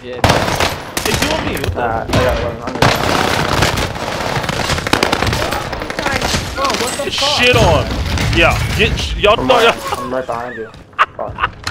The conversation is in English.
Yeah. It's you and me. What the? I got one under. Oh, what the fuck? Shit on. Yeah. Y'all know y'all. I'm right behind you. Fuck.